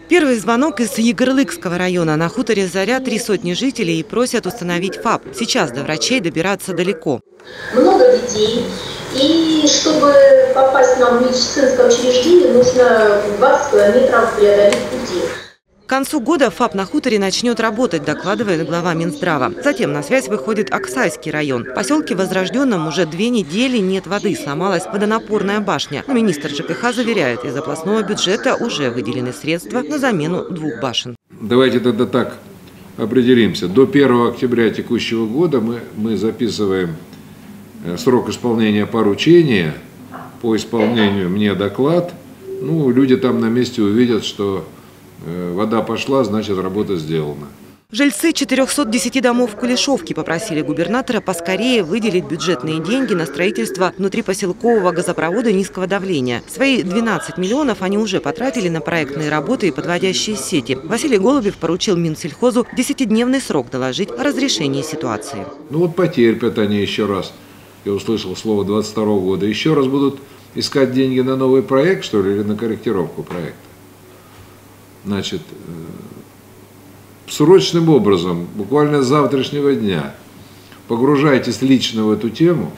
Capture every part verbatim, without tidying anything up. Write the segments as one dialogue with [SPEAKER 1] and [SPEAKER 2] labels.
[SPEAKER 1] Первый звонок из Егорлыкского района. На хуторе Заря три сотни жителей и просят установить ФАП. Сейчас до врачей добираться далеко.
[SPEAKER 2] Много детей. И чтобы попасть нам в медицинское учреждение, нужно двадцать километров преодолеть пути.
[SPEAKER 1] К концу года ФАП на хуторе начнет работать, докладывает глава Минздрава. Затем на связь выходит Аксайский район. В поселке Возрожденном уже две недели нет воды, сломалась водонапорная башня. Но министр ЖКХ заверяет, из областного бюджета уже выделены средства на замену двух башен.
[SPEAKER 3] Давайте тогда так определимся. До первого октября текущего года мы, мы записываем срок исполнения поручения. По исполнению мне доклад. Ну, люди там на месте увидят, что вода пошла, значит, работа сделана.
[SPEAKER 1] Жильцы четырёхсот десяти домов в Кулешовке попросили губернатора поскорее выделить бюджетные деньги на строительство внутрипоселкового газопровода низкого давления. Свои двенадцать миллионов они уже потратили на проектные работы и подводящие сети. Василий Голубев поручил Минсельхозу десятидневный срок доложить о разрешении ситуации.
[SPEAKER 3] Ну вот потерпят они еще раз. Я услышал слово двадцать второго года. Еще раз будут искать деньги на новый проект, что ли, или на корректировку проекта. Значит, срочным образом, буквально с завтрашнего дня, погружайтесь лично в эту тему,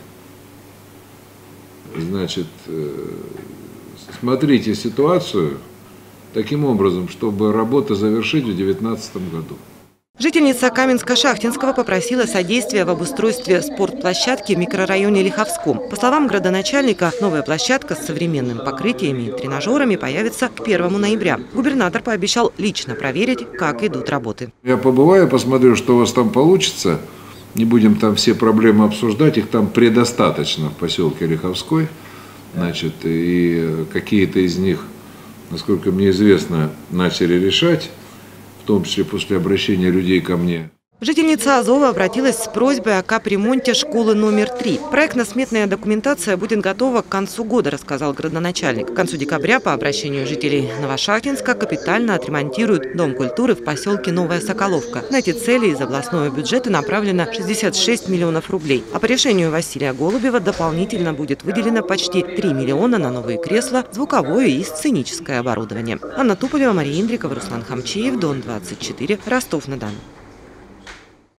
[SPEAKER 3] значит, смотрите ситуацию таким образом, чтобы работу завершить в две тысячи девятнадцатом году.
[SPEAKER 1] Жительница Каменска-Шахтинского попросила содействия в обустройстве спортплощадки в микрорайоне Лиховском. По словам градоначальника, новая площадка с современным покрытием и тренажерами появится к первому ноября. Губернатор пообещал лично проверить, как идут работы.
[SPEAKER 3] Я побываю, посмотрю, что у вас там получится. Не будем там все проблемы обсуждать, их там предостаточно в поселке Лиховской. Значит, и какие-то из них, насколько мне известно, начали решать, в том числе после обращения людей ко мне.
[SPEAKER 1] Жительница Азова обратилась с просьбой о капремонте школы номер три. Проектно-сметная документация будет готова к концу года, рассказал градоначальник. К концу декабря по обращению жителей Новошахтинска капитально отремонтируют Дом культуры в поселке Новая Соколовка. На эти цели из областного бюджета направлено шестьдесят шесть миллионов рублей. А по решению Василия Голубева дополнительно будет выделено почти три миллиона на новые кресла, звуковое и сценическое оборудование. Анна Туполева, Мария Индрикова, Руслан Хамчеев, Дон двадцать четыре, Ростов-на-Дону.